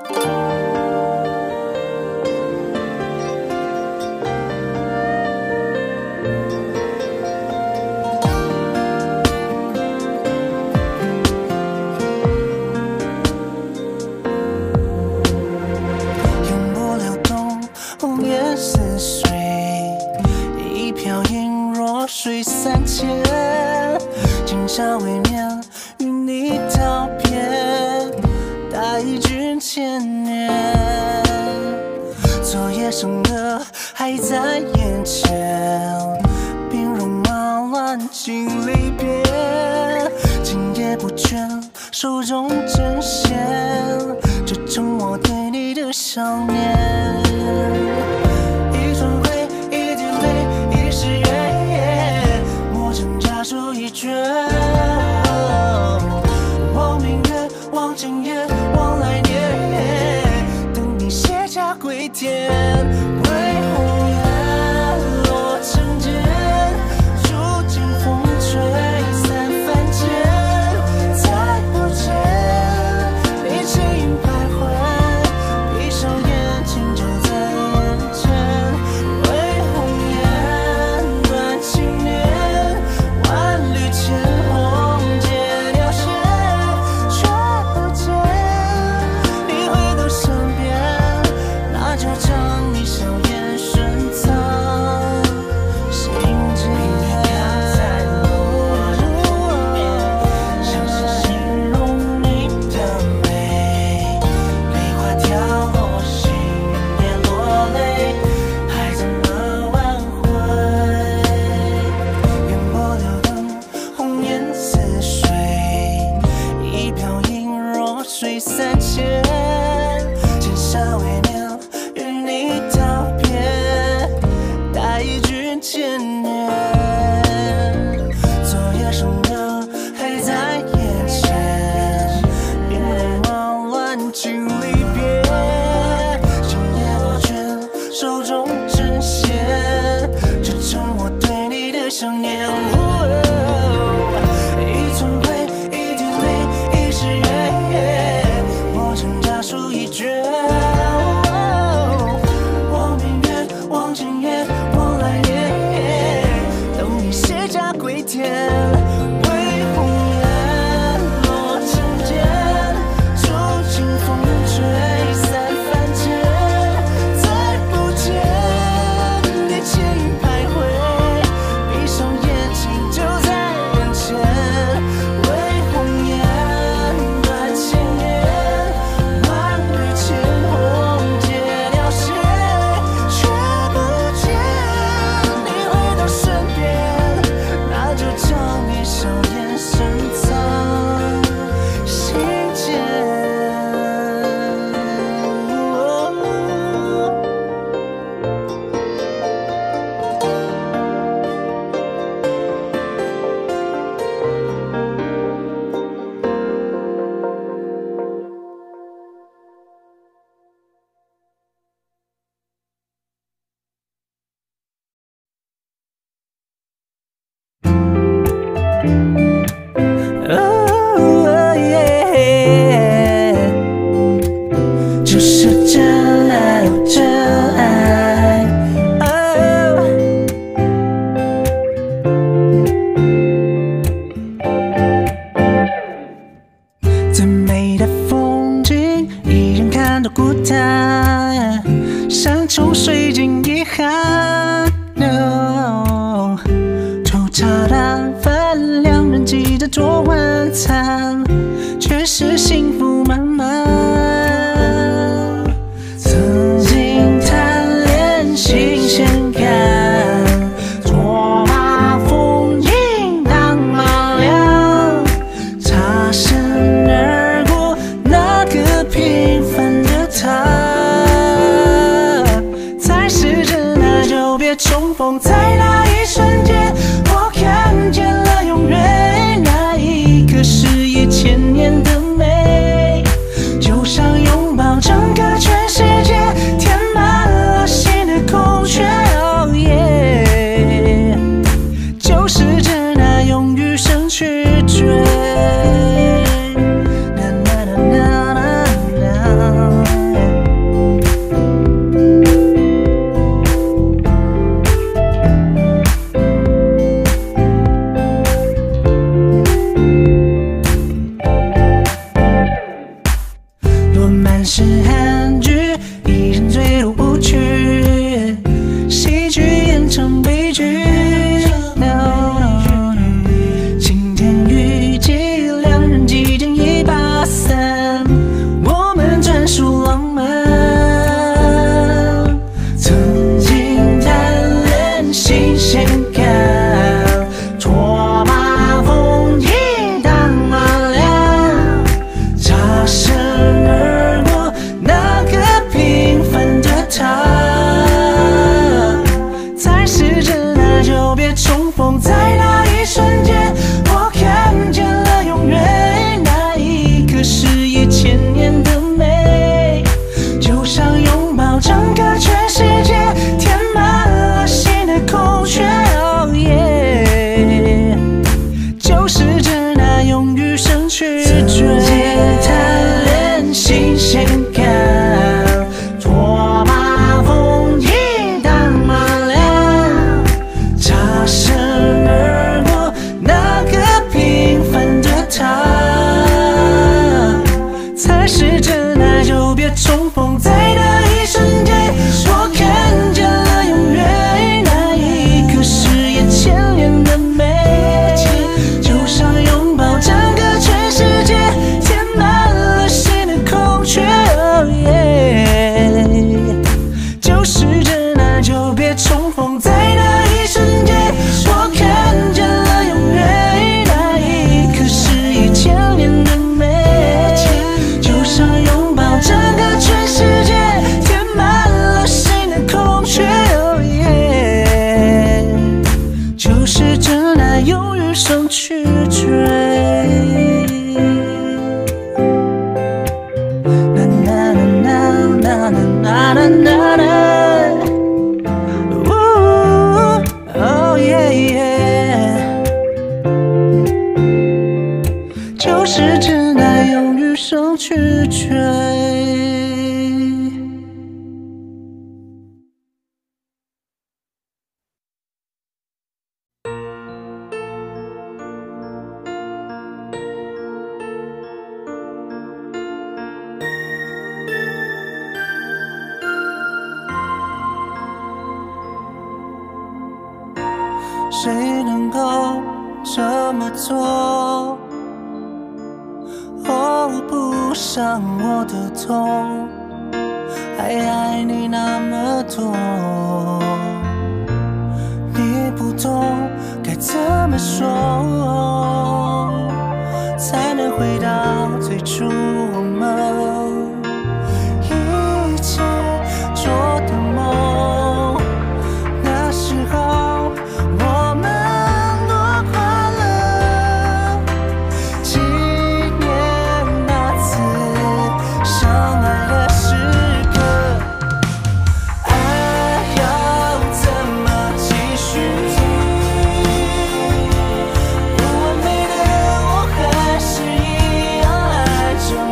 水3000，今宵未眠，与你道别，大意君千年。昨夜笙歌还在眼前，兵戎马乱尽离别，今夜不倦，手中针线，这成我对你的想念。一轮回，一滴泪，一世缘。手一卷，望明月，望今夜，望来年，等你卸甲归田。为红颜落成茧，如今风吹散凡间，再不见你轻盈徘徊，闭上眼睛就在眼前。为红颜断情念。千红结了线，却不见你回到身边，那就将你笑颜深藏心间。在我的面，像是形容你的美，梨花凋落，心也落泪，还怎么挽回？烟波流灯。红颜似水，一瓢饮若水3000，今宵未眠，与你道别，大意君千年。昨夜笙歌还在眼前，兵戎马乱尽离别，今夜不倦，手中针线，这成我对你的想念。望明月，望今夜，望来年，等你卸甲归田。为红颜落成茧，如今风吹散凡间，再不见你轻盈徘徊，闭上眼睛就在眼前。为红颜断情念。笑颜深藏心间。就是真爱，真爱。最美的风景，一人看到孤单，山穷水尽遗憾。粗茶淡饭，两人记得做晚餐，却是幸福满满。曾经贪恋新鲜感，卓玛风影当马良，擦身而过那个平凡的他，才是真爱，就别重逢在那一瞬间。我看见了永远，那一刻是1000年的美，就像拥抱整个全世界，填满了心的空缺。Oh yeah， 就是真爱，用余生去追。啦啦啦啦啦。 满是韩剧，一人坠入误区，喜剧演成悲剧。No no no， 晴天雨季，两人几件一把伞，我们专属浪漫。曾经贪恋新鲜感，在那一瞬间，我看见了永远，那一刻是一千年的美，就像拥抱整个全世界，填满了心的空缺。Oh yeah， 就是这那用余生去追，贪恋新鲜感。重逢在那一瞬间，我看见了永远，那一刻是一千年的美，就像拥抱整个全世界，填满了心的空缺。Oh yeah， 就是这那就别重逢在那一瞬间，我看见了永远，那一刻是一千年的美，就像拥抱整个全世界，填满了心的空缺。Oh yeah， 就是这那用余生去追。na na na na na na na na Oh yeah yeah， 就是这那用余生去追。谁能够这么做？哦，不伤我的痛，还爱你那么多。你不懂该怎么说，才能回到最初我们一起做的梦。那时候我们多快乐，纪念那次相爱的时刻。爱要怎么继续？不完美的我还是一样爱着。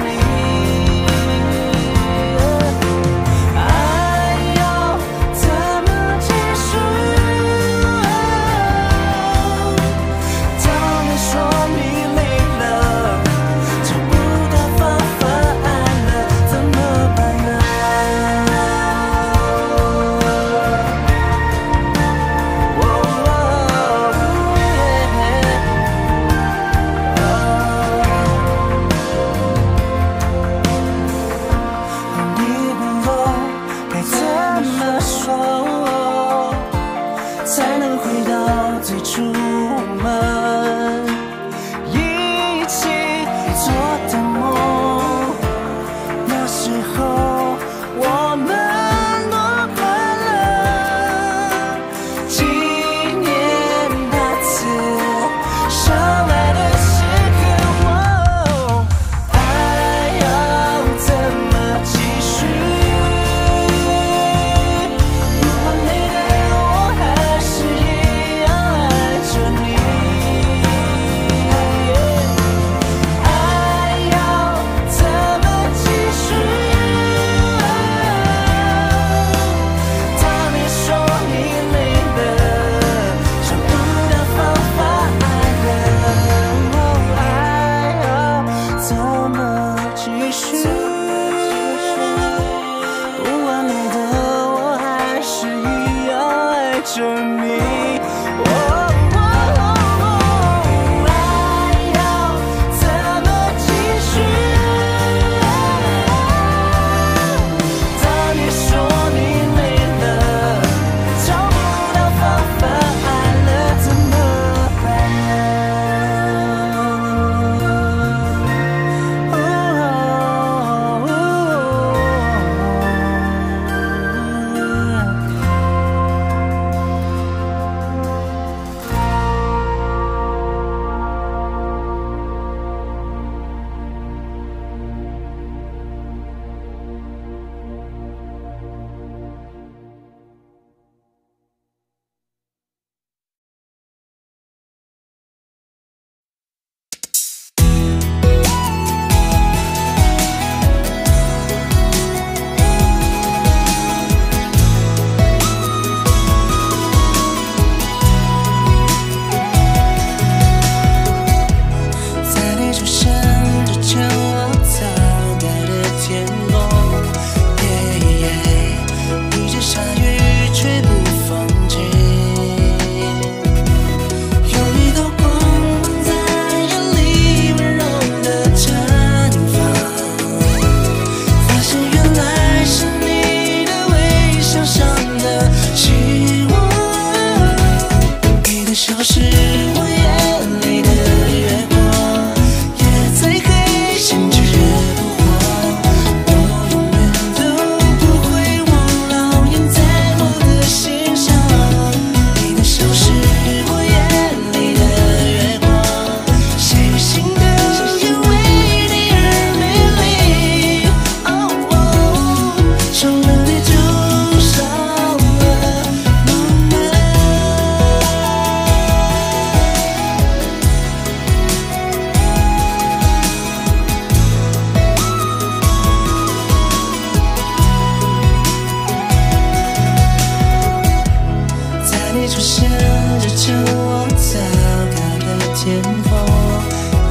着我糟糕的天风，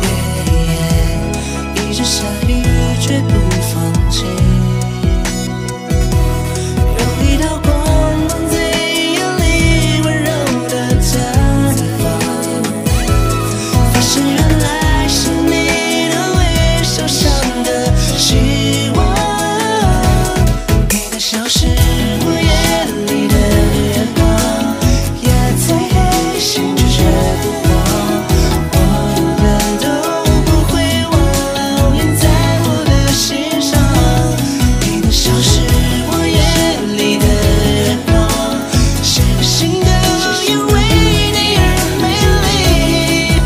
一直下雨却不放弃。有一道光芒在夜里温柔地绽放，发现原来是你的微笑上的希望。你的笑是我夜里的月光，也在黑心却学不慌。我永远都不会忘了印在我的心上。你的笑是我夜里的月光，谁的心都因为你而美丽。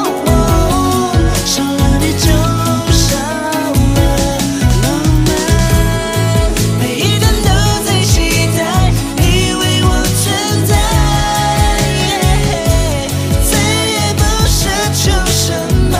少了你就少了浪漫，每一段都在期待你为我存在，再也不奢求什么。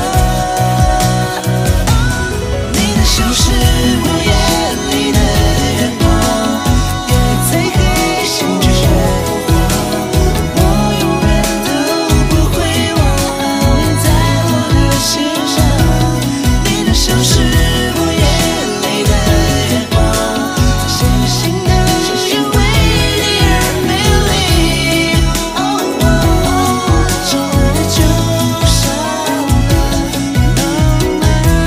你的笑是我夜里的月光，也在黑心却学不慌。我永远都不会忘了印在我的心上。你的笑是我夜里的月光，谁的心都因为你而美丽。少了你就少了浪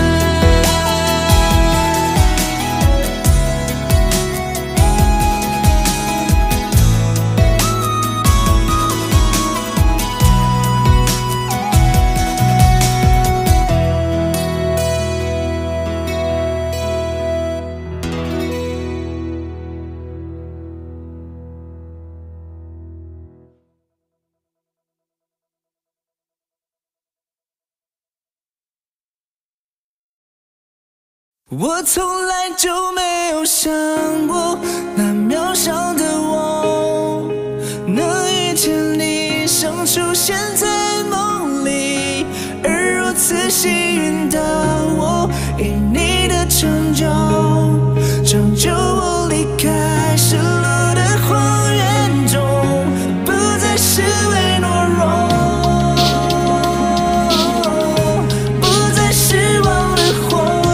我从来就没有想过，那渺小的我能遇见你，想出现在梦里，而如此幸运的我，因你的拯救，拯救我离开失落的荒原中，不再是为懦弱，不再是忘了活。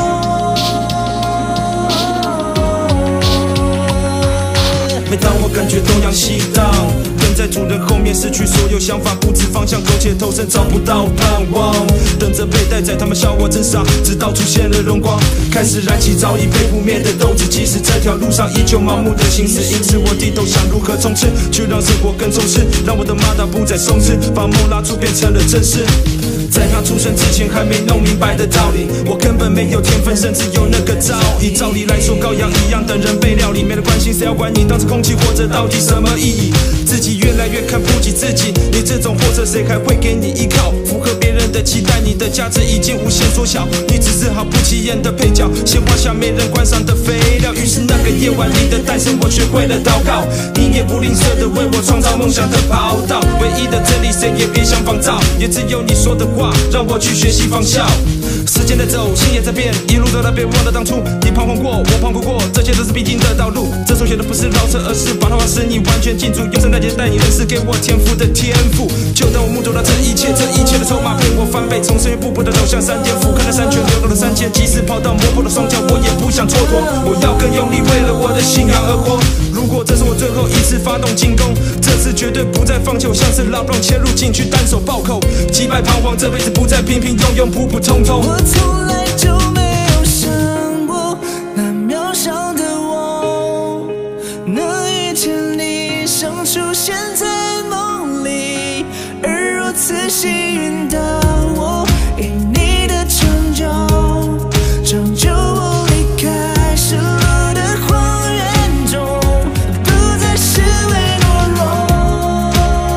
每当我感觉东阳西荡，跟在主人后面失去所有想法，不知方向，苟且偷生，找不到盼望，等着被带在他们笑我真傻，直到出现了荣光，开始燃起早已被扑灭的斗志，即使这条路上依旧盲目的行驶，因此我低头想如何冲刺，去让生活更充实，让我的马达不再松弛，把梦拉出变成了真实。在他出生之前还没弄明白的道理，我根本没有天分，甚至有那个造诣。照理来说，羔羊一样等人被料理，没人关心谁要管你，当着空气活着到底什么意义？自己越来越看不起自己，你这种货色谁还会给你依靠？符合别人的期待，你的价值已经无限缩小，你只是毫不起眼的配角，鲜花下没人观赏的废料。于是那个夜晚你的诞生，我学会了祷告，你也不吝啬的为我创造梦想的跑道。唯一的真理谁也别想仿造，也只有你说的话让我去学习仿效。时间在走，心也在变，一路走来别忘了当初你彷徨过，我彷徨过，这些都是必经的道路。这首写的不是饶舌，而是把它化使你完全进驻，用声代替带你认识给我天赋的天赋。就当我目睹了这一切，这一切的筹码陪我翻倍，从深渊步步的走向山巅，俯瞰了山泉，流动了3000，即使跑到磨破了双脚，我也不想蹉跎。我要更用力，为了我的信仰而活。如果这是我最后一次发动进攻，这次绝对不再放弃，我像是老乱切入禁区，单手暴扣，击败彷徨，这辈子不再平平庸庸，普普通通。 我从来就没有想过，那渺小的我能遇见你，想出现在梦里，而如此幸运的我，因你的拯救，拯救我离开失落的荒原中，不再是为懦弱，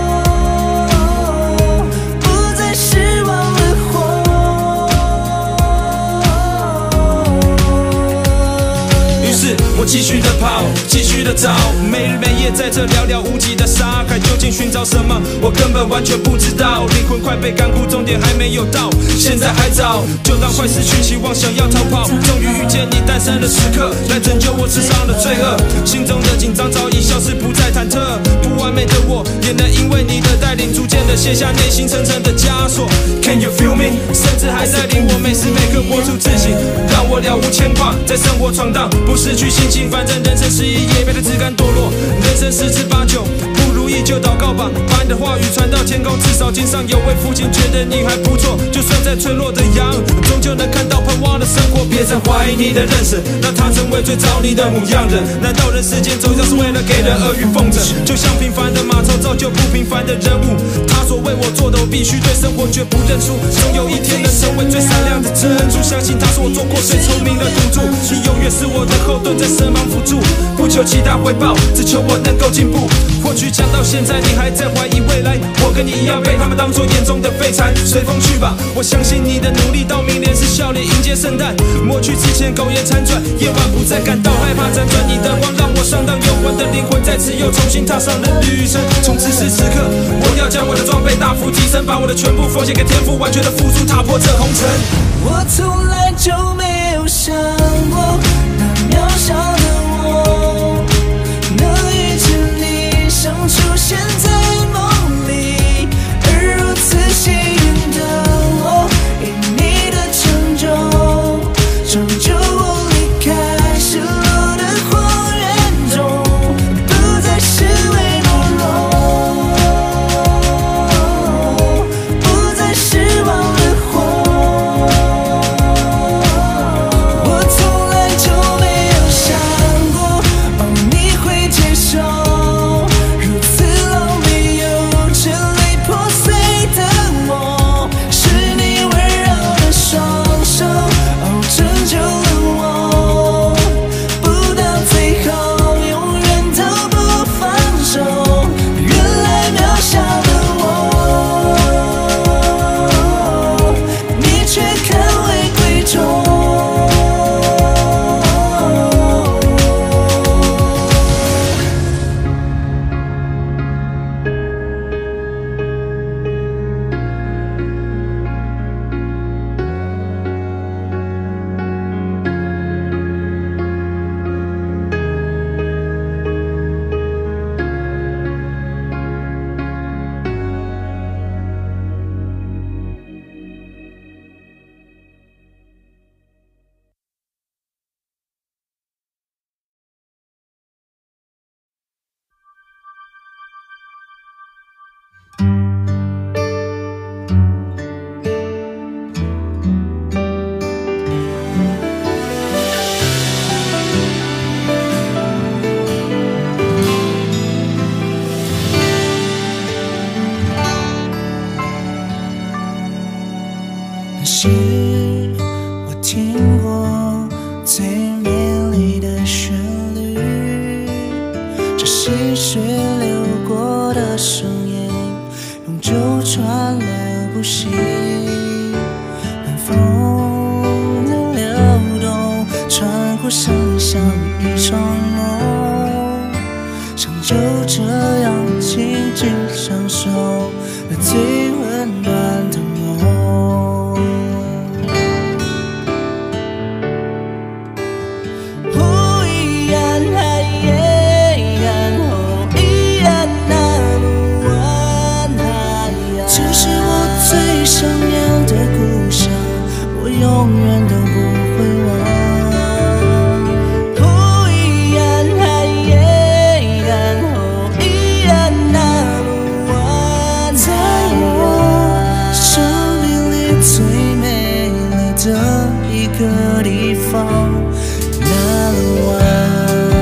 不再是忘了活。 于是我继续的跑，继续的找，没日没夜在这寥寥无几的沙海，究竟寻找什么？我根本完全不知道，灵魂快被干枯，终点还没有到，现在还早，就当快失去希望，想要逃跑，终于遇见你诞生的时刻，来拯救我吃上的罪恶，心中的紧张早已消失，不再忐忑，不完完美的我，也能因为你的带领，逐渐的卸下内心层层的枷锁。Can you feel me？ 甚至还带领我每时每刻活出自己，让我了无牵挂，在生活闯荡，不失去心情。反正人生是一夜，别太自甘堕落。人生十之八九，不如意就祷告吧，把你的话语传到天空。至少经上有位父亲觉得你还不错，就算再脆弱的羊，终究能看到盼望的生活。别再怀疑你的认识，让他成为最早你的模样人。难道人世间走向是为了给人阿谀奉承？就像平凡的马槽造就不平凡的人物，他所为我做的，我必须对生活绝不认输。总有一天能成为最闪亮的珍珠，相信他是我做过最聪明的赌注。你永远是我的后盾，在身旁辅助，不求其他回报，只求我能够进步。或许讲到现在，你还在怀疑未来，我跟你一样被他们当作眼中的废柴。随风去吧，我相信你的努力，到明年是笑脸迎接圣诞。抹去之前苟延残喘，夜晚不再感到害怕，辗转你的光让我上当，有我的灵魂在此又重新踏上了旅程。从此时此刻，我要将我的装备大幅提升，把我的全部奉献给天赋，完全的付出，踏破这红尘。 我从来就没有想过，那渺小的我能遇见你，像出现在梦里，而如此幸运的我，因你的成就，成就我离开失落的荒原中，不再是微懦弱，不再是忘了活。我从来就没有想过，哦，你会接受如此狼狈又支离破碎的我，是你温柔的双手，哦，拯救了我，不到最后永远都不放手。原来渺小的我，你却看为贵重。那是我听过最美丽的旋律，这细水流过的声音，永久传了不息。晚风的流动，穿过山像一场梦，想就这样静静享受那最温暖的梦。想念的故乡，我永远都不会忘。不一样，然后依然那么晚，在我生命里最美丽的一个地方，那么晚。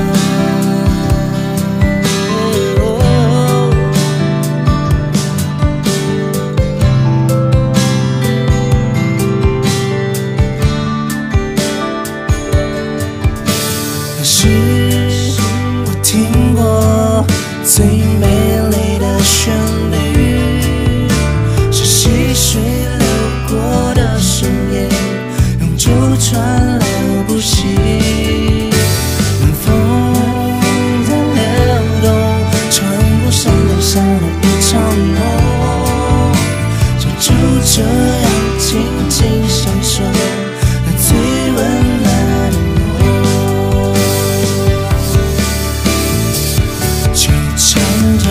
是我听过最美丽的旋律，是细水流过的声音，永久传了不息。晚风在流动，穿过山岗上的一场梦，就这样静静享受那最温暖的梦。唱着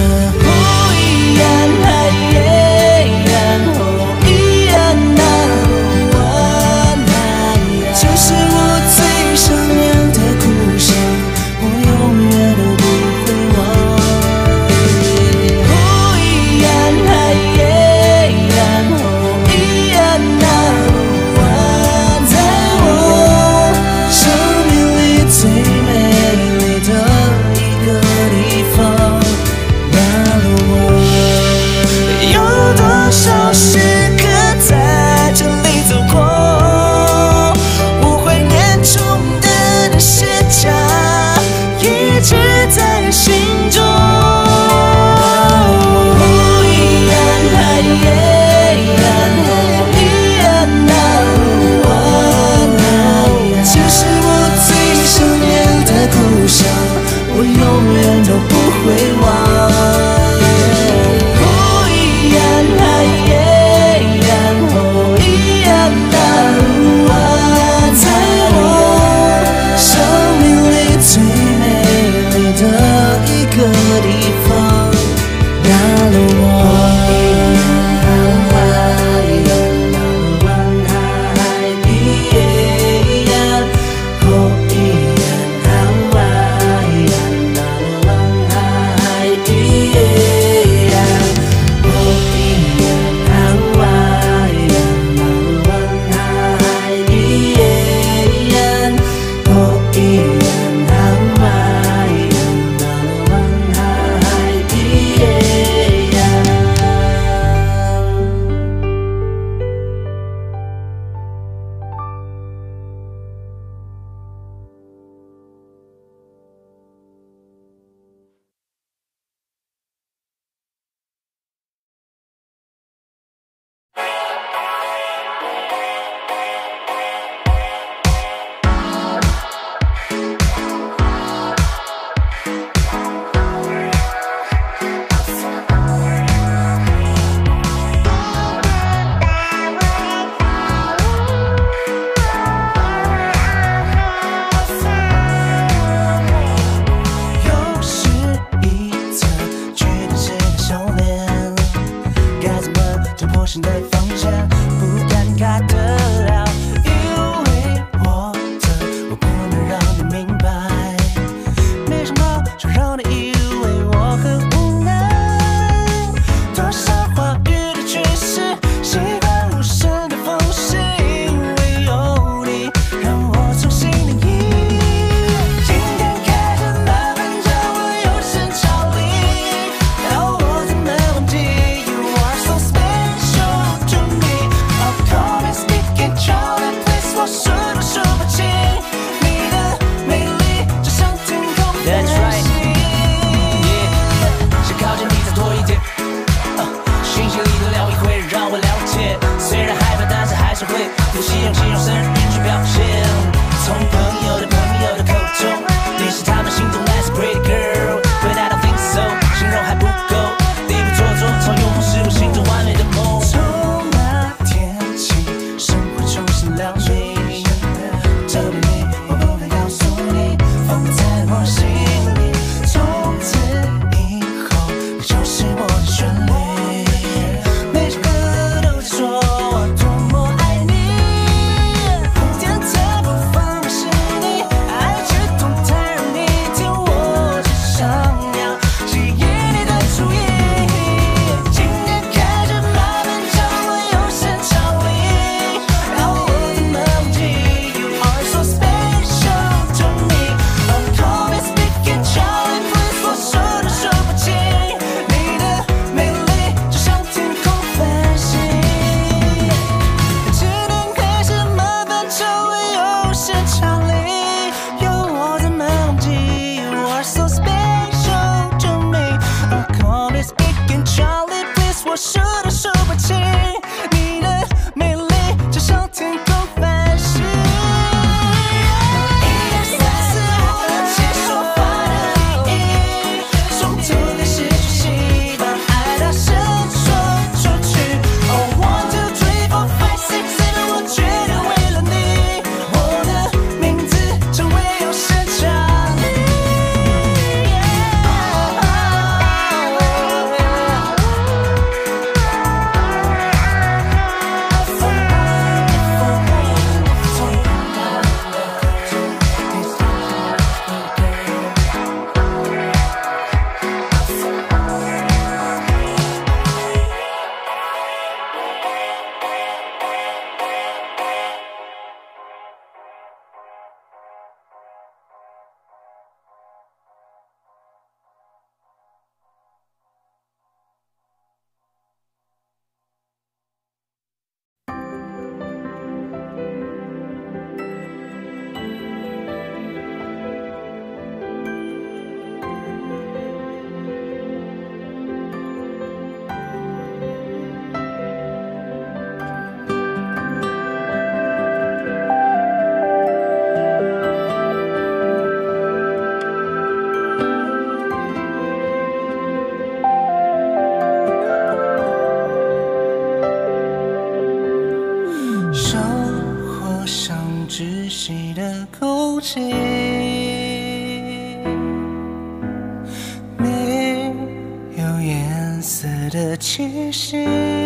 的气息，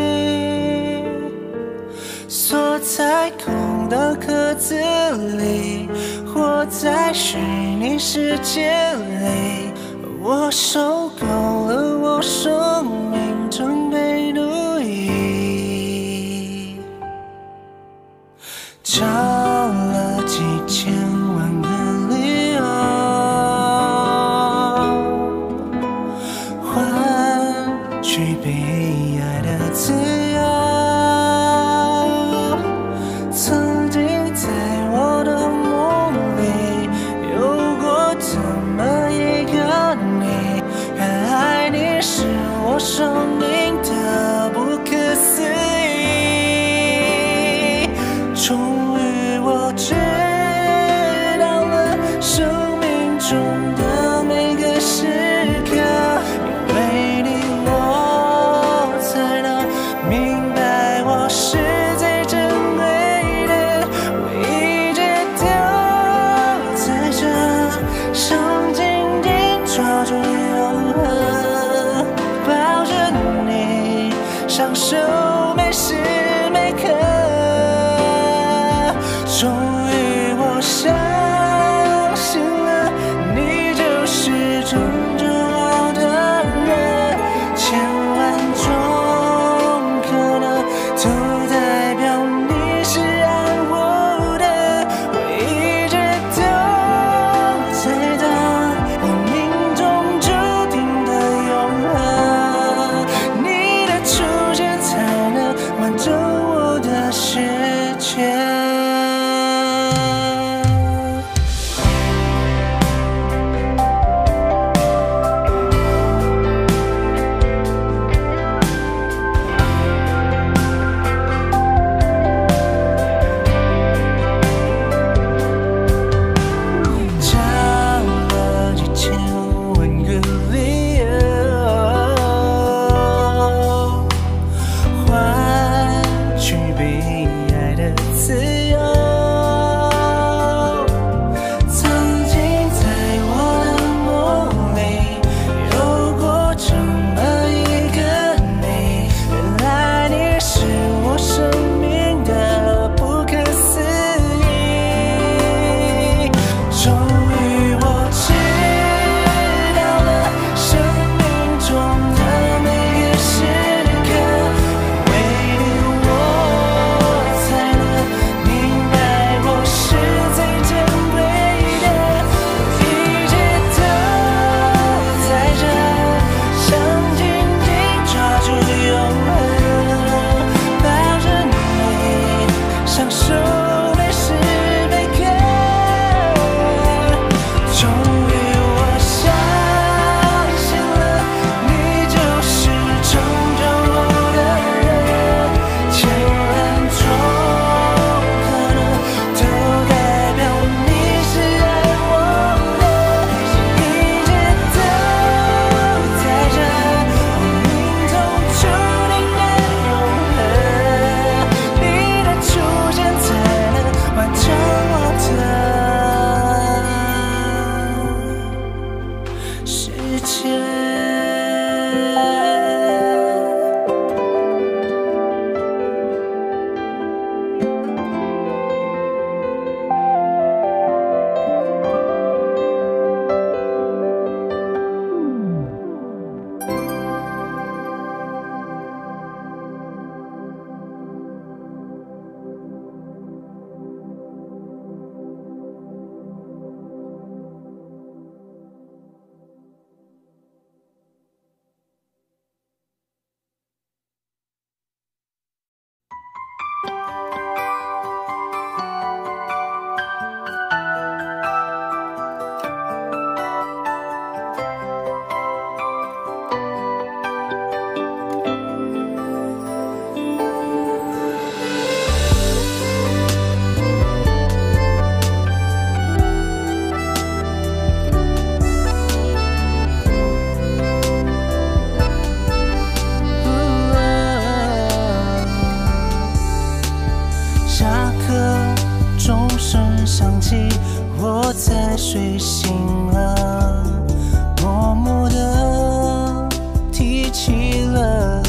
锁在空的壳子里，活在虚拟世界里。我受够了我生命中被奴役，找了几千万个理由换取被爱的自由。曾经在我的梦里有过这么一个你，原来你是我生命的不可思议。终于我知道了生命中的每个时刻，因为你我才能明白我是最珍贵的。我一直都在这，想紧紧抓住永恒，抱着你享受每时每刻。终于我相信了，你就是拯救我的人，千万种可能都代表你是爱我的。我一直都在等我命中注定的永恒，你的出现才能完整我的世界。找了几千万个理由换取被爱的自由。曾经在我的梦里有过这么一个你，原来你是我生命的不可思议。终于我知道了生命中的每个时刻，因为你我才能明白我是最珍贵的。我一直都在这，想紧紧抓住永恒，抱着你享受每时每刻。终于我相信了，你就是拯救我的人，千万种可能都代表你是爱我的。一直都在这，我命中注定的永恒，你的出现才能完成我的世界。我才睡醒了，默默地提起了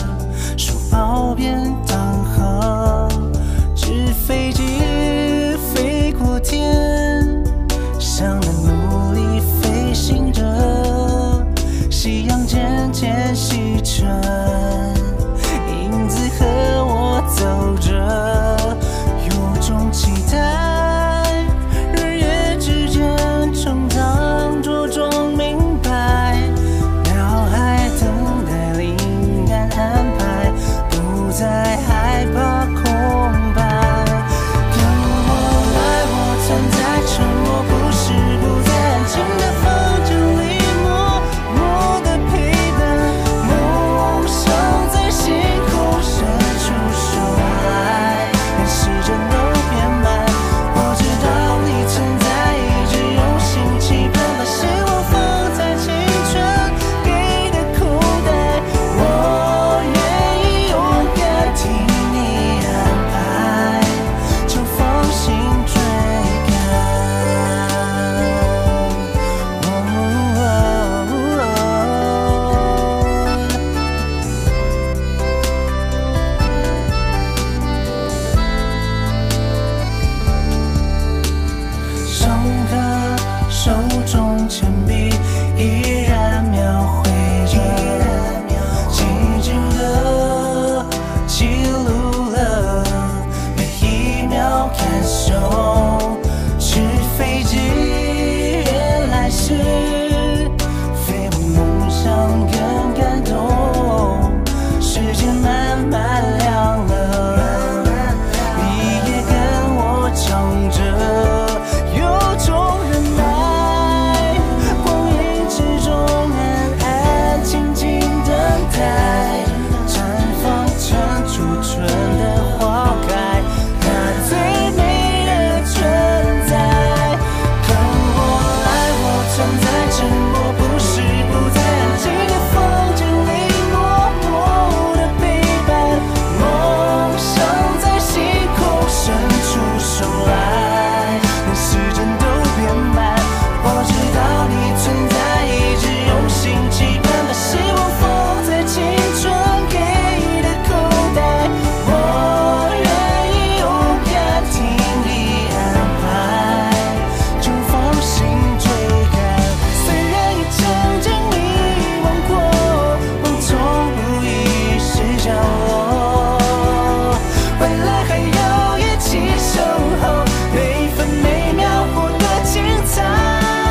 中铅笔依然描绘着，静静地记录了每一秒感受。是飞机，原来是飞我梦想更感动。时间慢慢亮了，你也跟我唱着，有种忍耐，光阴之中安安静静等待，绽放成初春的花开，那最美的存在。跟我来，我存在，沉默不是不再安静的风景里默默的陪伴，梦想在星空伸出手来，连时针都变慢。我知道你存在，一直用心期盼，把希望放在青春给的口袋。我愿意勇敢听你安排，就放心追赶。虽然已曾经迷惘过，梦从不遗失角落，未来还要一起守候，每分每秒活得精彩。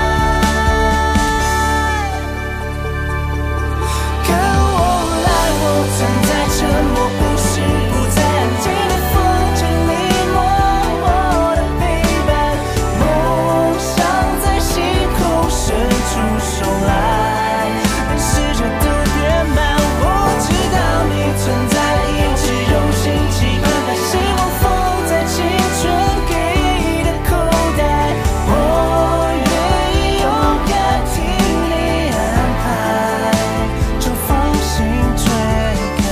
跟我来，我存在，沉默不是不再安静的风景里默默的陪伴，梦想在星空伸出手来，连时针都变慢。我知道你存在，一直用心期盼，把希望放在青春给的口袋。我愿意勇敢听你安排，就放心追赶。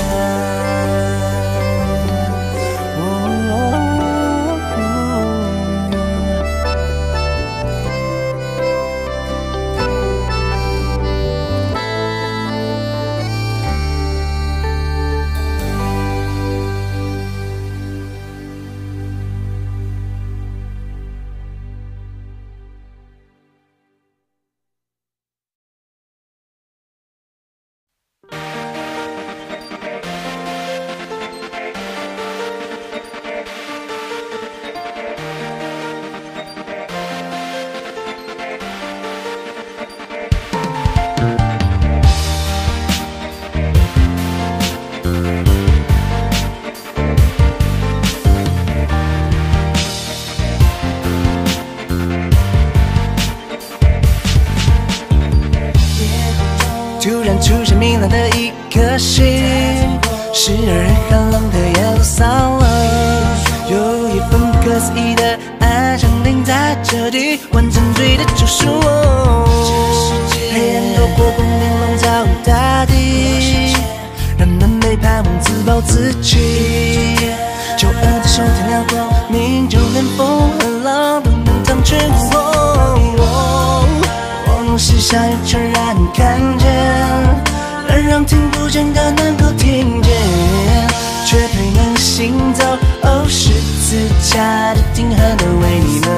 突然出现明亮的一颗星，时而寒冷的夜都散了，有一份不可思议的爱降临在这里，完成罪的救赎。黑暗透过光明笼罩大地，人们没盼望自暴自弃，骄傲的手天亮光明，就连风和浪都能当全我用时下又全然看见，而让听不见的能够听见，却推能行走。哦，十字架的定恒都为你们，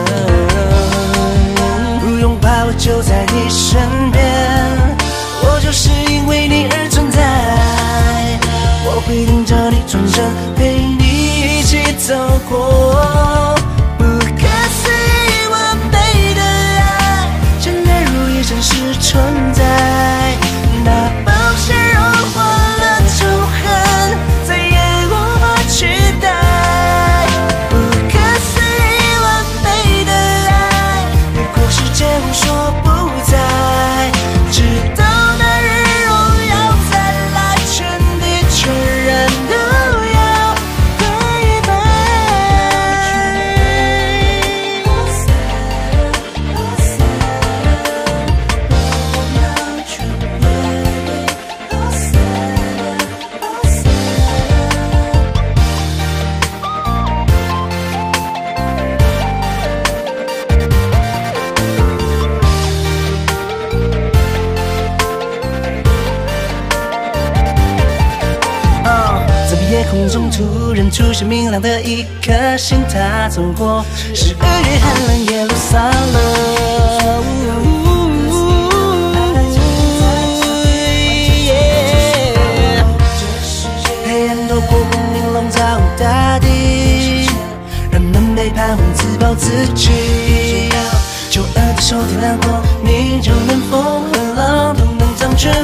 不用怕，我就在你身边，我就是因为你而存在，我会等着你转身，陪你一起走过。不可思议完美的爱，像月如一真实存在，那暴雪融化了仇恨，再也无法取代。不可思议完美的爱，越过时间无所不在，直到那日荣耀再来，全地全人都要跪拜。 空中突然出现明亮的一颗星，它走过12月寒冷耶路撒冷。黑暗透过光明笼罩大地，人们背叛自暴自弃。旧恶的手天亮光明，就能风和浪都能掌权。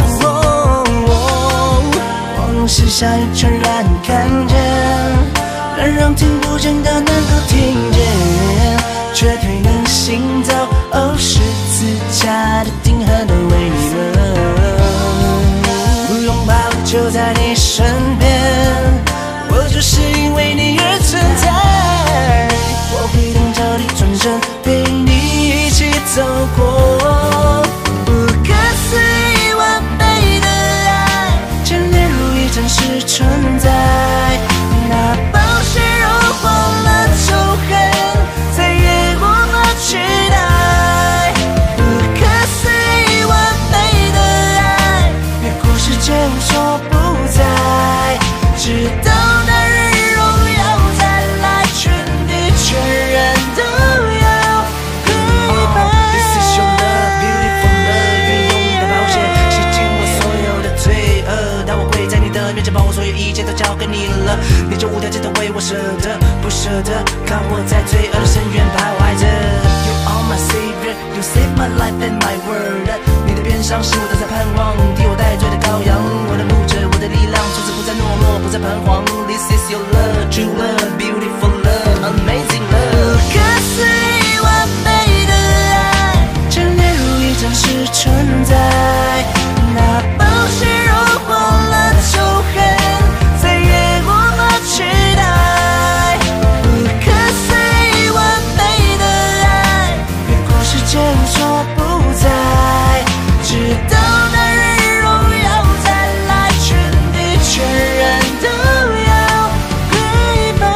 往事下雨全然看见，能让听不见的能够听见，却推能行走。哦，十字架的钉痕的微热，拥抱就在你身边，我就是因为你而存在。我会等着你转身，陪你一起走过不可思议完美的爱，牵连如一真实存在。那暴雪融化了仇恨，才越过了期待。不可思议完美的爱，越过时间无所不在，直到那日荣耀再来，全地全人都要跪拜。This is your love, beautiful love， 运用的宝血洗净我所有的罪恶，当我跪在你的面前，把我所有一切都交给你了，你就无条件的为我舍得，不舍得看我在罪恶的深渊徘徊着。You are my savior, you save my life and my world。你的边上是我的在盼望，替我代罪的羔羊，我的牧者，我的力量，从此不再懦弱，不再彷徨。This is your love, true love, beautiful love, amazing love。不可思议完美的爱，牵连如一真实存在。那暴雪融化了仇恨，才越过了期待。不可思议完美的爱，越过时间无所不在，直到那日荣耀再来，全地全人都要跪拜。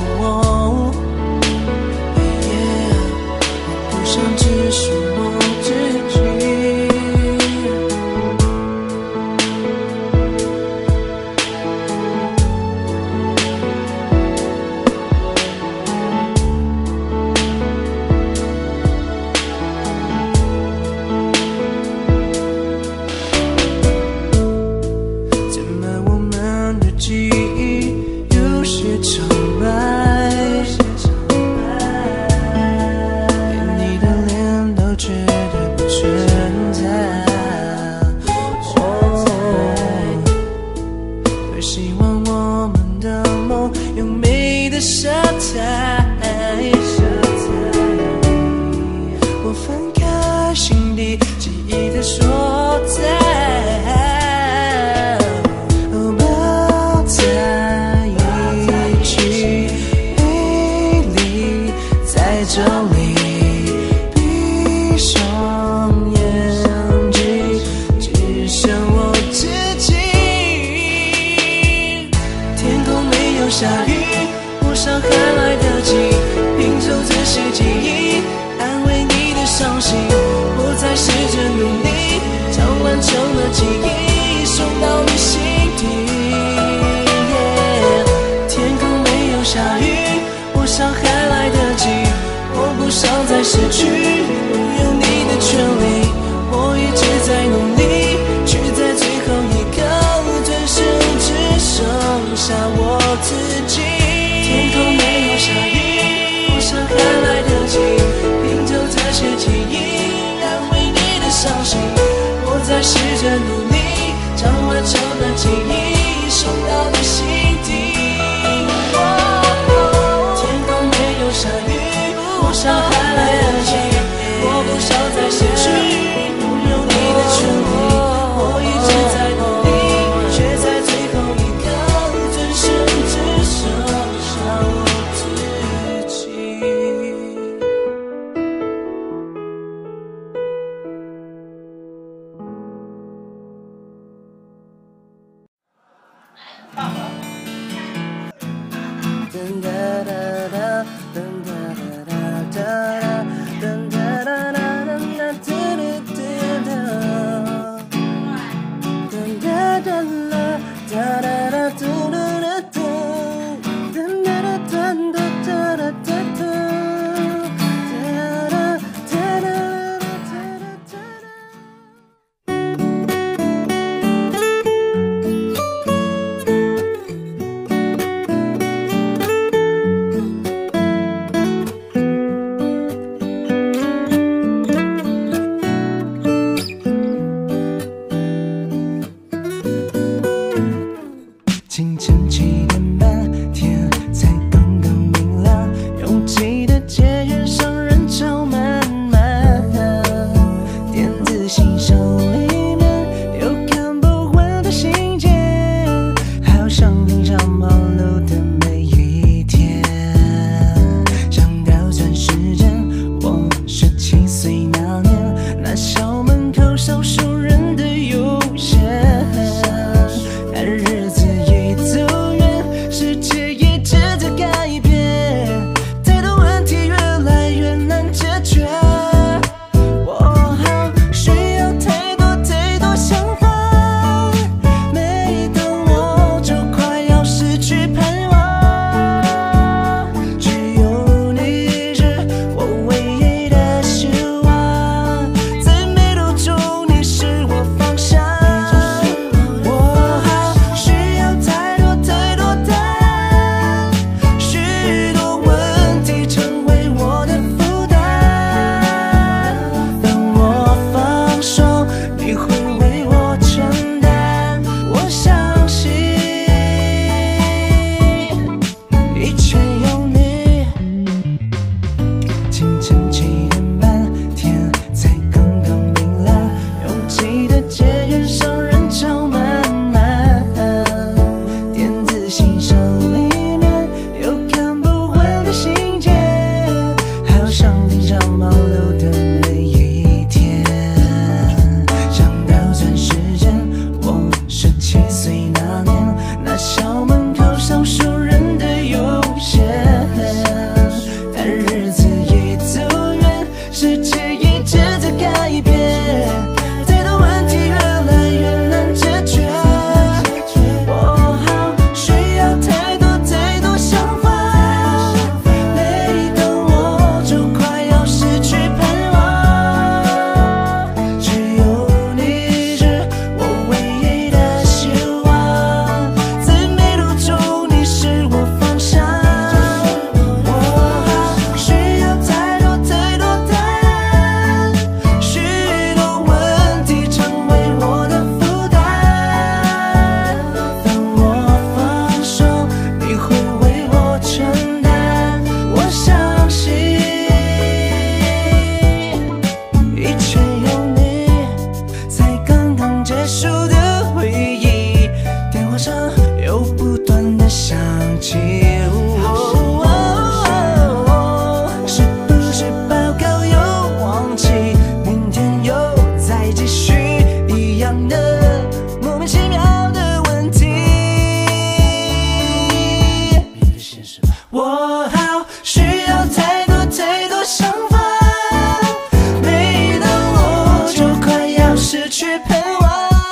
不想只是我。 些苍白，连你的脸都觉得不存在。多希望我们的梦有美的色彩，我翻开心底记忆的所在。这里，闭上眼睛，只剩我自己。天空没有下雨，我想还来得及拼凑这些记忆，安慰你的伤心。我在试着努力，将完整的记忆送到你心底。天空没有下雨，我想还来得及。我不想再失去拥有你的权利，我一直在努力，却在最后一刻转身只剩下我自己。天空没有下雨，我想还来得及拼凑这些记忆，安慰你的伤心。我在试着努力，将完整的记忆送到你心底。天空没有下雨，我想还来得及，我不想再失去拥有你的权利，我一直在努力，却在最后一刻转身只剩下我自己。噔哒哒哒噔哒哒哒噔哒哒哒噔哒嘟嘟嘟噔哒哒啦哒哒哒嘟嘟嘟噔哒哒哒哒哒哒哒哒我好需要太多太多想法，每当我就快要失去盼望，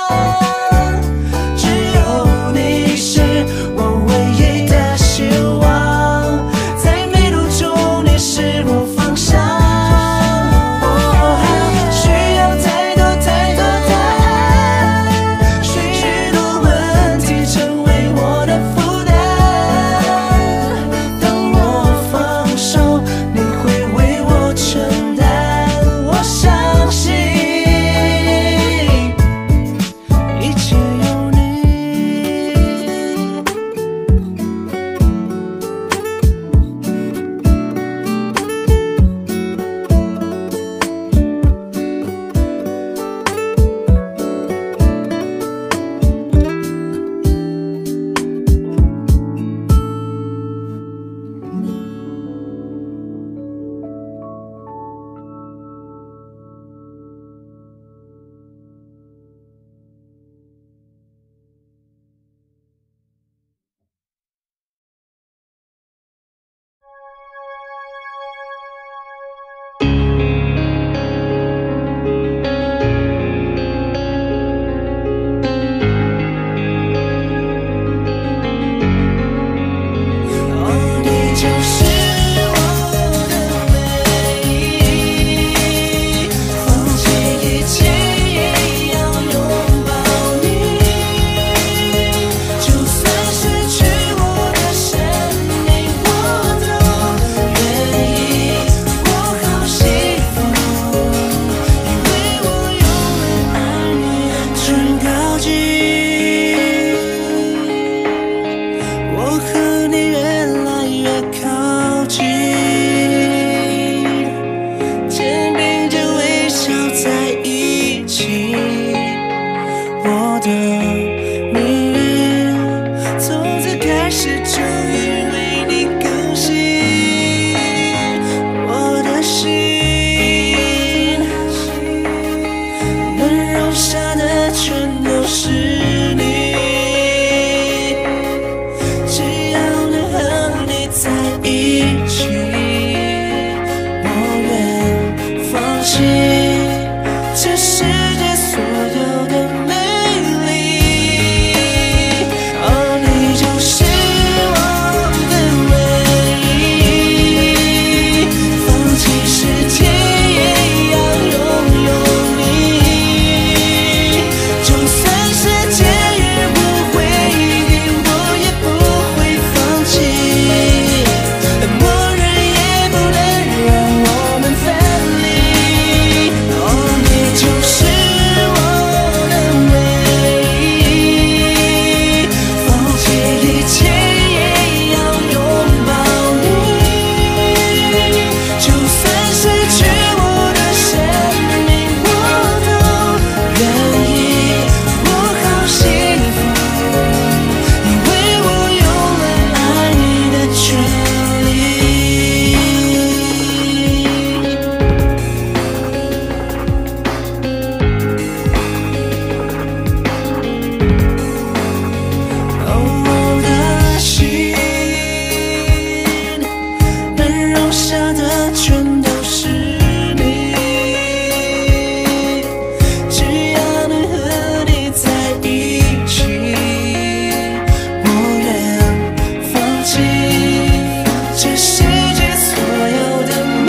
只有你是我唯一的希望，在迷路中你是我方向。我好需要太多太多答案，许多问题成为我的负担。当我放手，你会为我承担。我相信一切有你。你就是我的唯一，放弃一切也要拥抱你。就算失去我的生命，我都愿意。我好幸福，因为我永远爱你，真靠近。我和你越来越靠近，肩并着微笑在一起。我的命运从此开始就因为你更新，我的心能容下的全都是你。只要能和你在一起，我愿放弃这世界所有的美丽。哦，你就是我的唯一，放弃世界也要拥有你。就算世界越不会给我，也不会放弃。默认也不能让我们分离。哦，你就是我的唯一，放弃一切也要拥抱你。就算失去我的生命，我都愿意。我好幸福，因为我有了爱你的权利。我的心能容下的全都是你，只要能和你在一起，我愿放弃这世界所有的美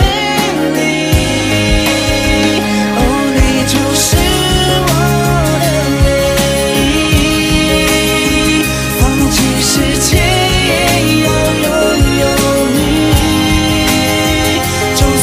丽。哦，你就是我的唯一，放弃世界也要拥有你。就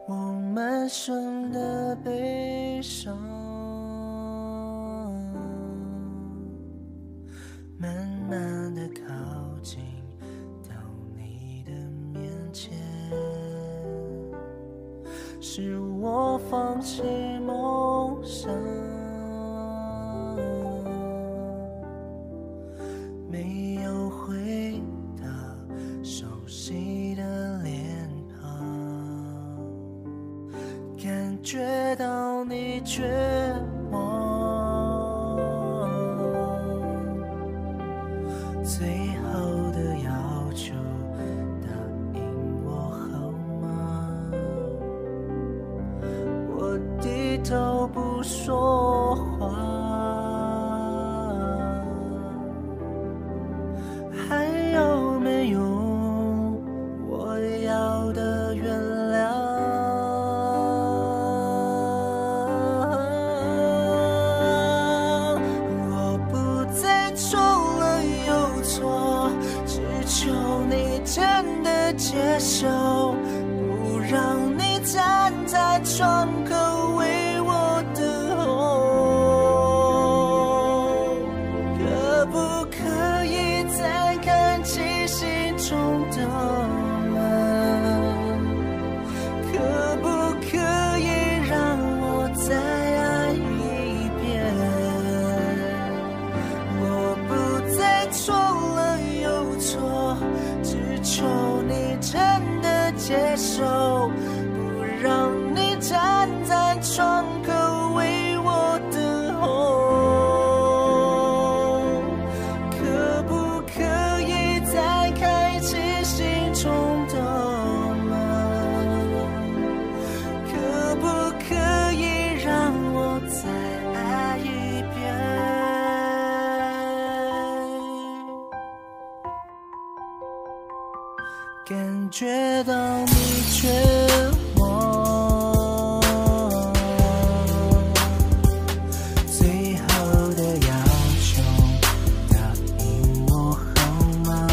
我满身的悲伤，慢慢的靠近到你的面前，是我放弃梦想，没有回答熟悉的脸庞，感觉到你绝望，最后的要求答应我好吗？我低头不说话，还有没有我要的原谅？我不再错了又错，只求你真的接受，不让你站在窗口为我等候。可不可以再开启心中的门？可不可以让我再爱一遍？我不再错了又错，只求你真的接受，不让你站在窗口为我等候。可不可以再开启心中的门？可不可以让我再爱一遍？感觉到你绝望，最后的要求答应我好吗？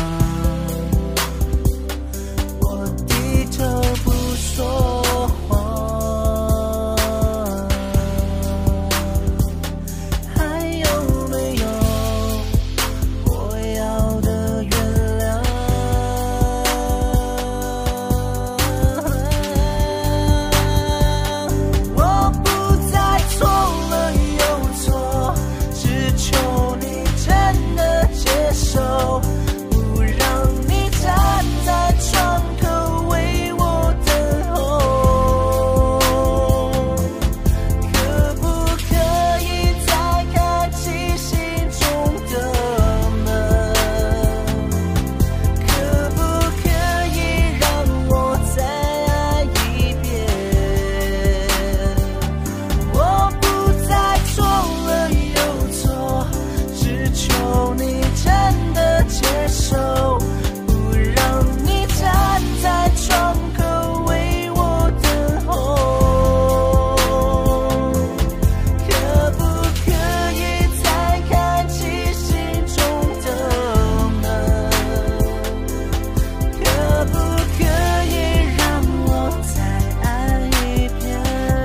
我低头不说话，还有没有我要的原谅？我不再错了又错，只求你真的接受，不让你站在窗口为我等候。可不可以再开启心中的门？可不可以让我再爱一遍？我不再错了又错，只求你真的接受，不让你站在窗口为我等候。可不可以再开启心中的门？可不可以让我再爱一遍？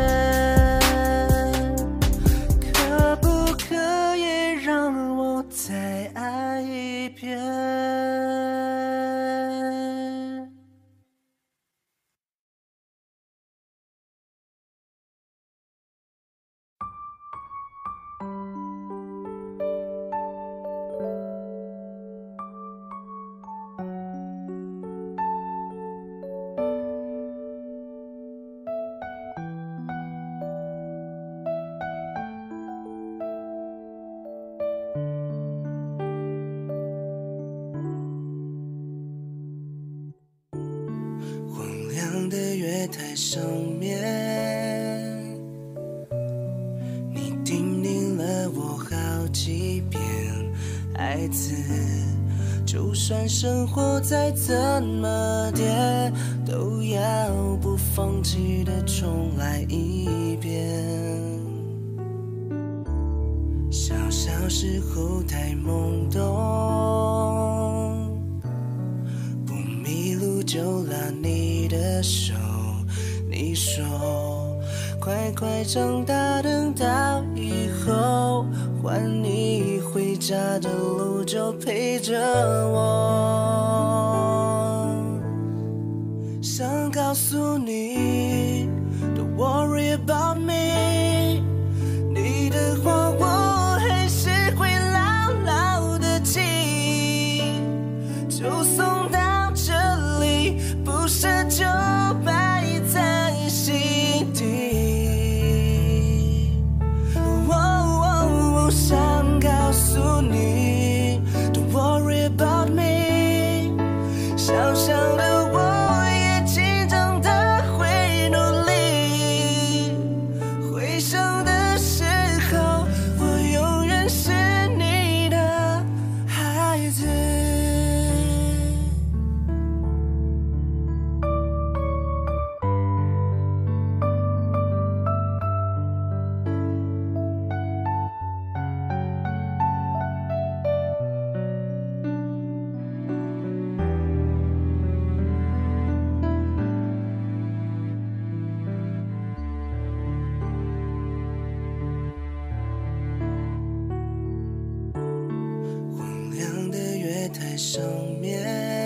可不可以让我再爱一遍？荒凉的月台上面，你叮咛了我好几遍，孩子，就算生活再怎么跌，都要不放弃的重来一遍。小小时候太懵懂，不迷路就拉你的手，你你说快快长大，等到以后还你回家的路就陪着我。想告诉你 Don't worry about me， 你的话我还是会牢牢的记，就送到这里，不舍就摆在心底。想告诉你 Don't worry about me， 小小的我也紧张的会努力，回想的时候我永远是你的孩子。台上面，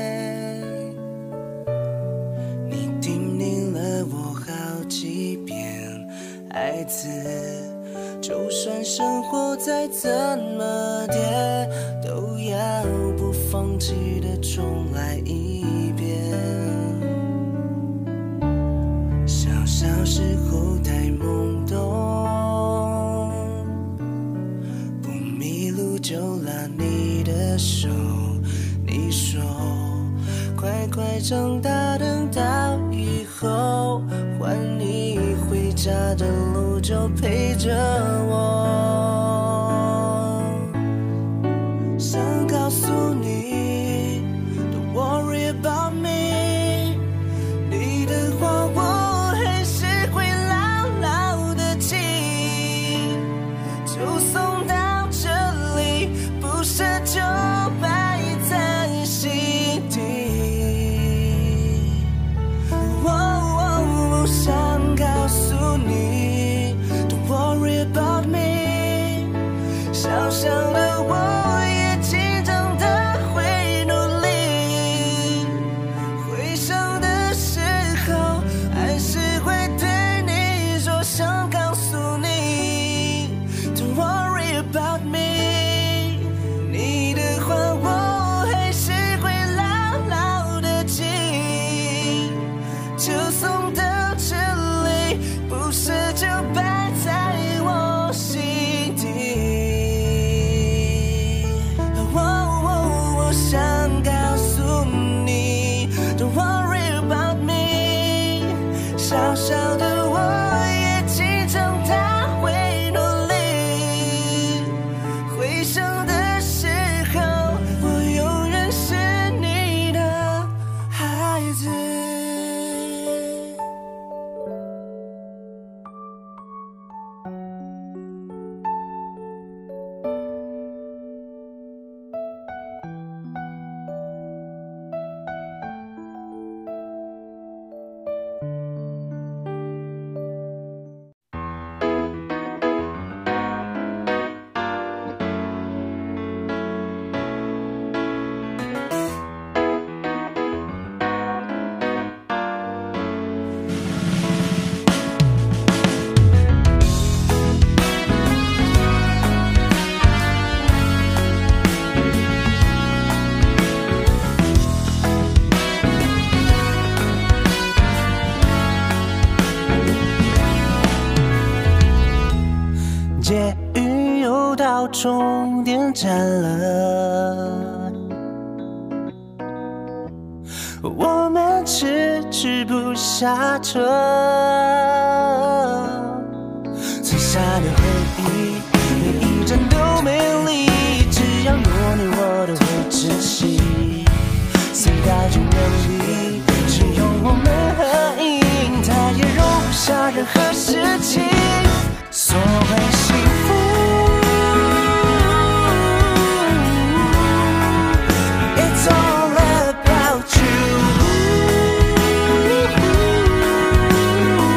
你叮咛了我好几遍，孩子，就算生活再怎么跌，都要不放弃的重来一遍。小小时候太懵懂，不迷路就拉你的手。你说快快长大，等到以后还你回家的路就陪着我。想告诉你 Don't worry about me， 你的话我还是会牢牢的记，就送到这里，不舍就摆在心底。想告诉你 Don't worry about me， 小小的我也紧张的会努力，回想的时候还是会对你说，想告诉你 Don't worry about me， 你的话我还是会牢牢的记，就送到这里，不舍就摆在我心底。我想告诉你 Don't worry about me， 小小的我也紧张的会努力，回想的时候我永远是你的孩子。捷运又到终点站了，我们迟迟不下车，剩下的回忆每一站都美丽，只要有你我都会珍惜，岁月就能力，只有我们合影，它也容不下任何事情。所谓幸福，It's all about you。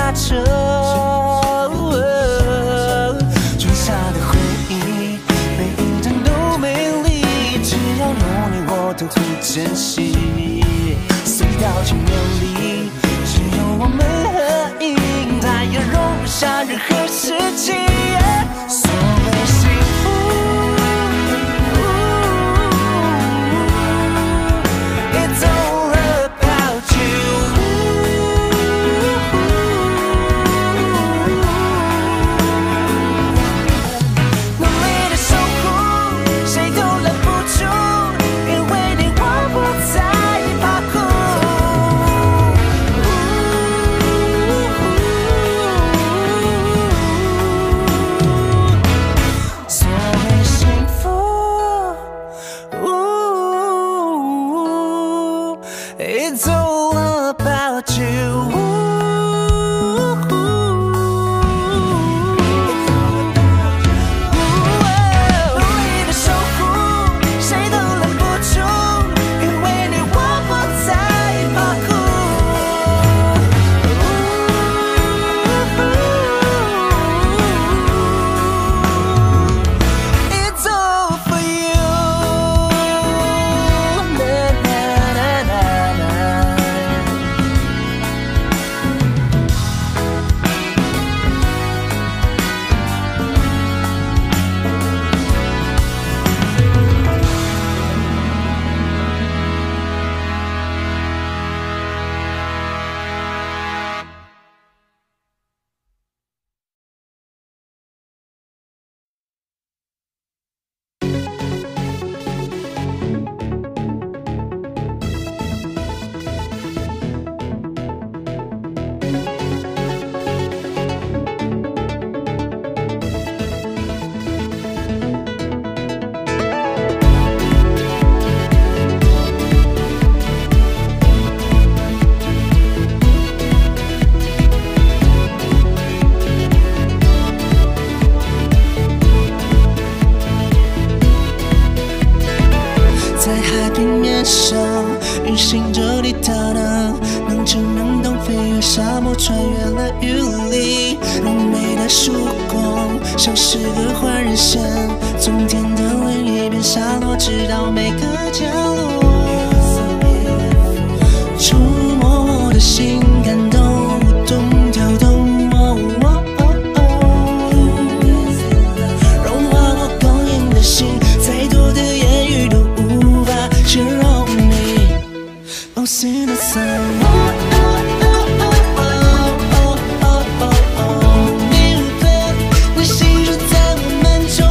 刹车。种下的回忆，每一张都美丽，只要有你我都会珍惜。隧道前面里，只有我们合影，它也容不下任何事情。所谓幸福，It's all about you。努力的守护，谁都拦不住，因为你我不再怕苦。所谓幸福，It's all about you。努力的守护，谁都拦不住，因为你我不再怕苦。It's all for you。在海平面上运行着地踏荡，能吃能动，飞越沙漠，穿越了雨林，柔美的曙光像是个环人线，从天的另一边下落，直到每个角落，触摸我的心，感动舞动跳动。融化我光阴的心，再多的言语都无法形容你。Lost in the sun。你心住在我们中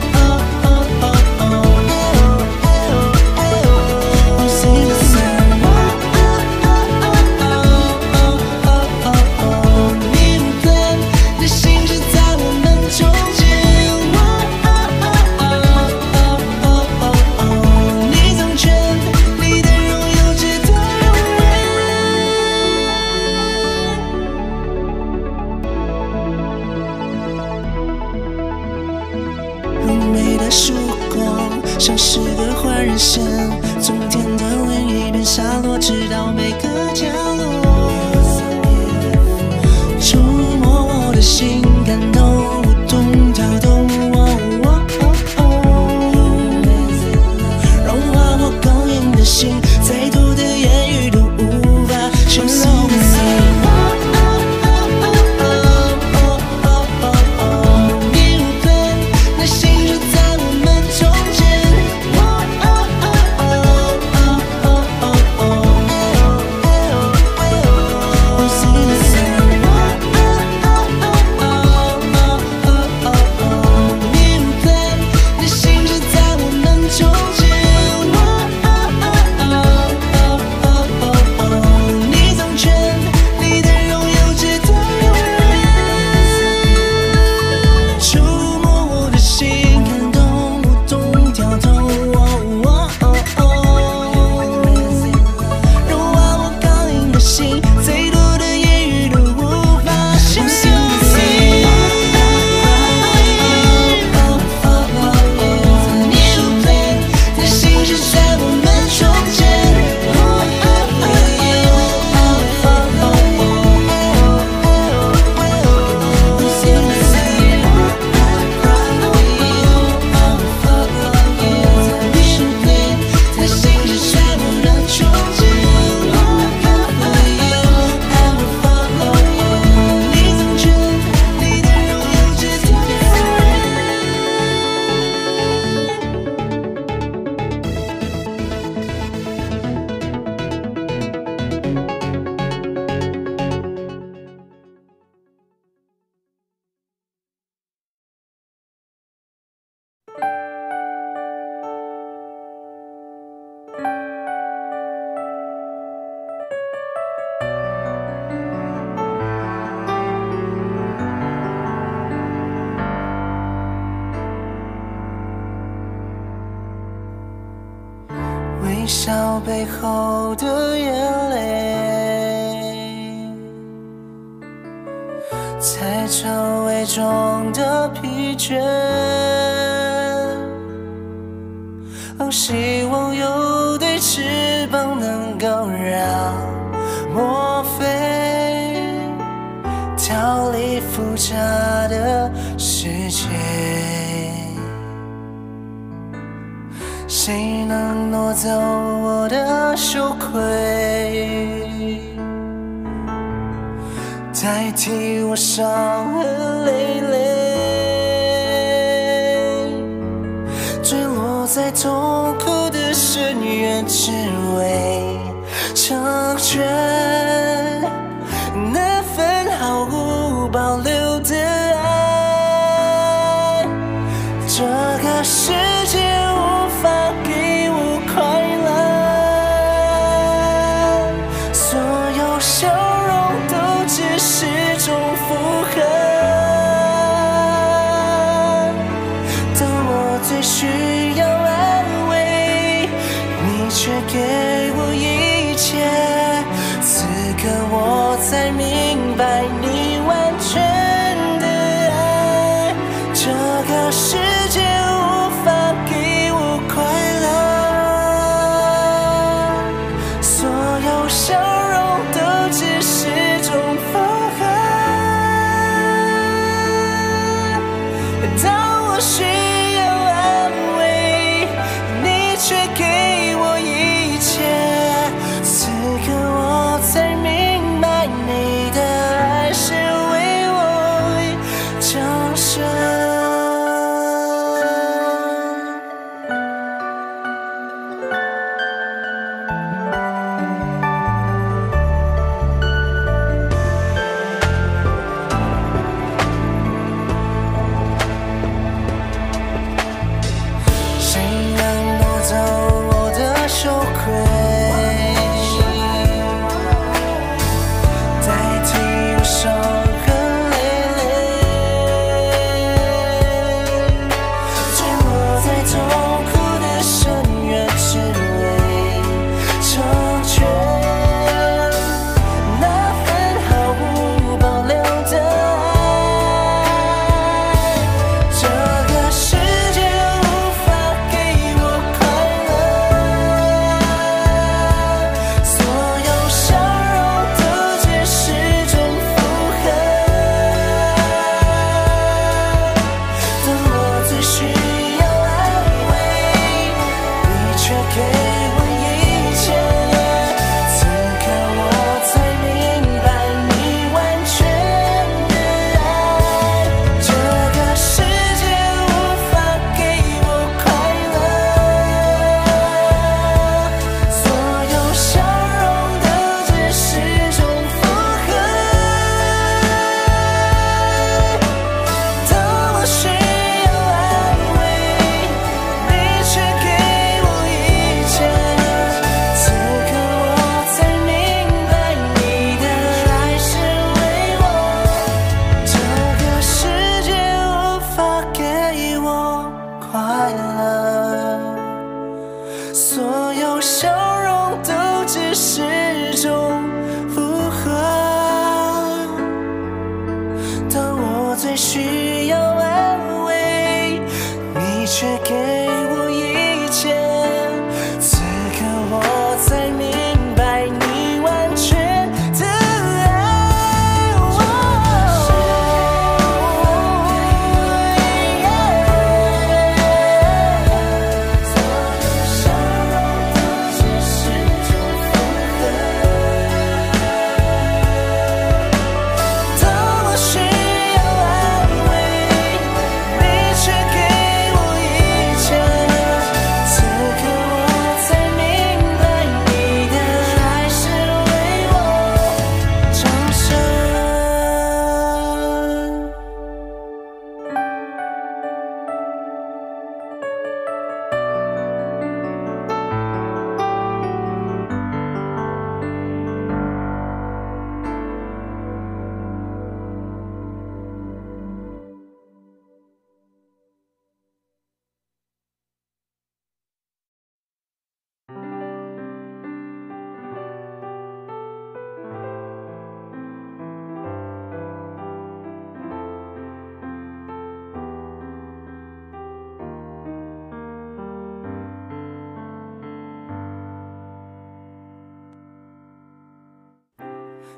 间。Lost in the sun。 笑背后的眼泪，才成伪装的疲倦。希望有对翅膀能够让我飞，逃离复杂的世界。谁能挪走我的羞愧，代替我伤痕累累，坠落在痛苦的深渊，只为成全那份毫无保留的爱。这个世界无法给我快乐，所有笑容都只是种负荷。当我最需要安慰，你却给我一切，此刻我才明白你完全的爱。这个世界无法给我快乐，所有笑容都只是种负荷。当我需要安慰，你却给我一切，此刻我才明白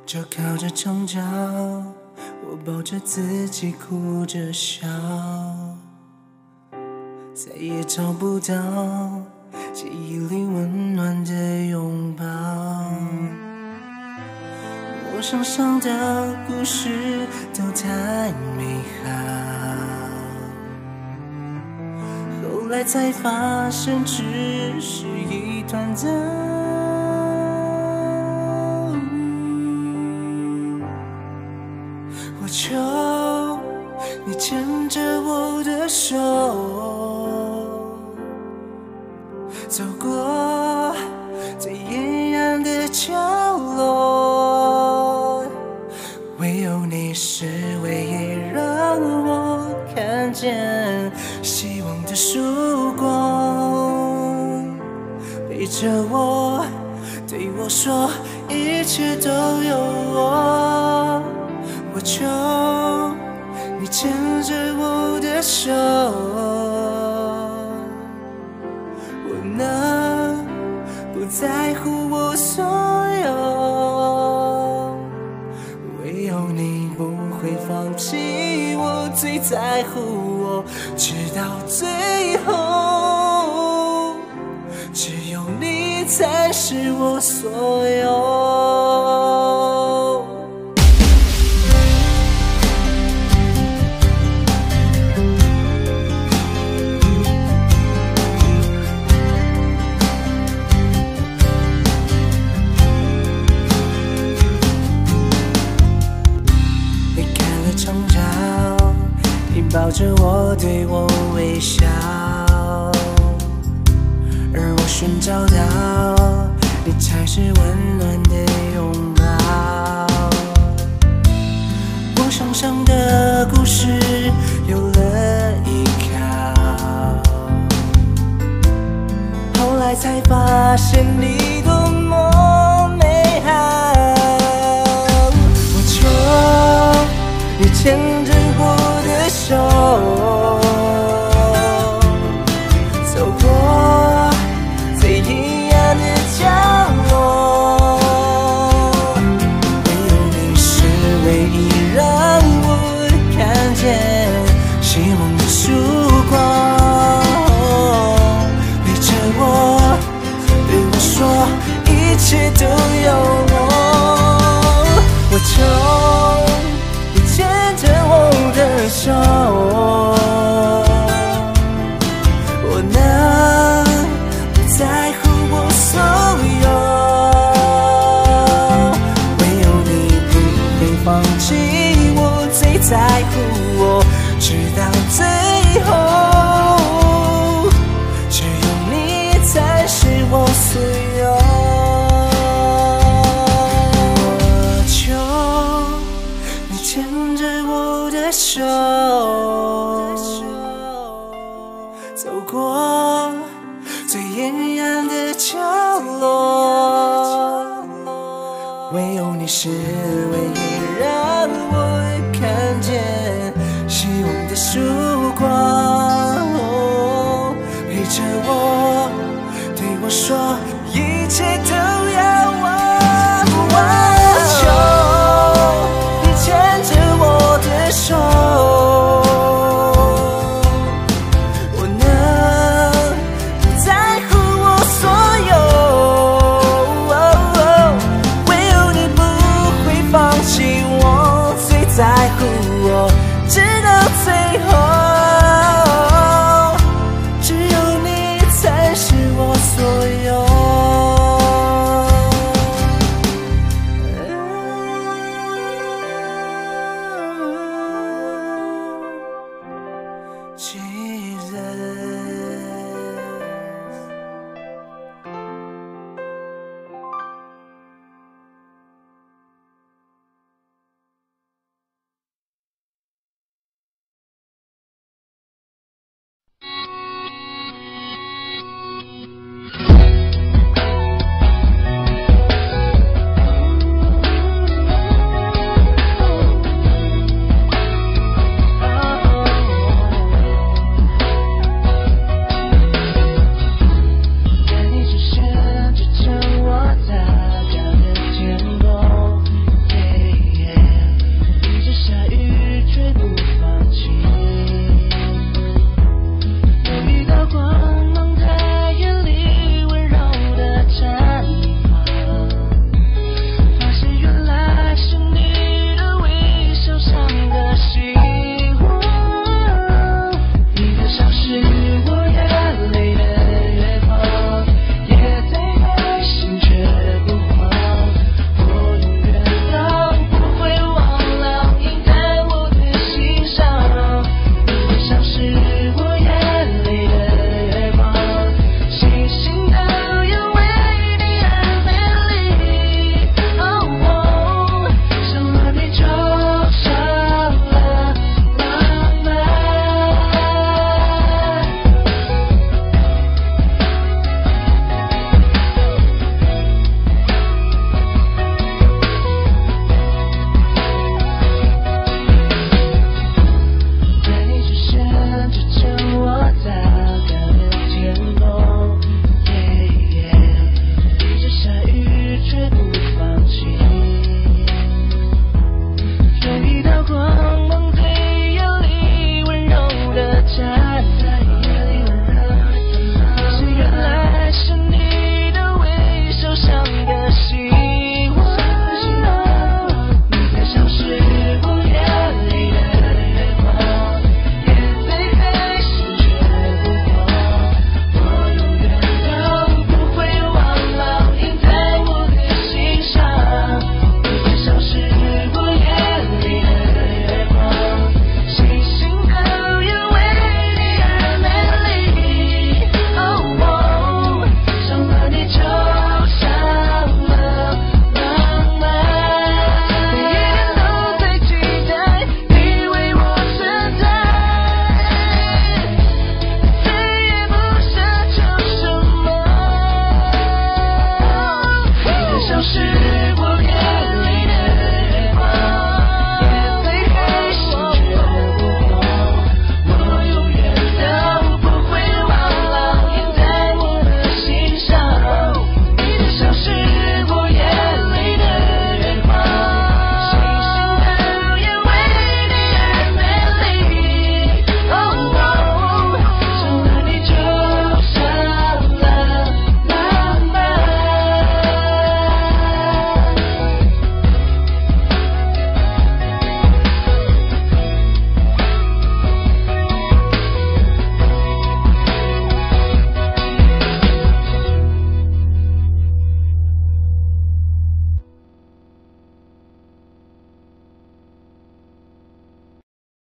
就靠着墙角，我抱着自己哭着笑，再也找不到记忆里温暖的拥抱。我想象的故事都太美好，后来才发现只是一团糟。我求你牵着我的手，走过最阴暗的角落，唯有你是唯一让我看见希望的曙光，陪着我，对我说一切都有我。我求你牵着我的手，我能不在乎我所有，唯有你不会放弃我，最在乎我，直到最后，只有你才是我所有。抱着我，对我微笑，而我寻找到你才是温暖的拥抱。我想象的故事有了依靠，后来才发现你多么美好。我求你牵着我的手，走过最阴暗的角落，唯有你是唯一让我看见希望的曙光，陪着我，对我说一切都有我。我求你牵着我的手，我能不在乎我所有，唯有你不会放弃我，最在乎我，直到最后，只有你才是我所有。牵着我的手，走过最阴暗的角落，唯有你是唯一让我看见希望的曙光，陪着我，对我说一切都